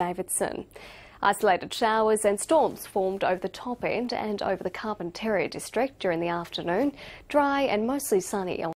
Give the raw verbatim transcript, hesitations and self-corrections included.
Davidson. Isolated showers and storms formed over the top end and over the Carpentaria district during the afternoon. Dry and mostly sunny.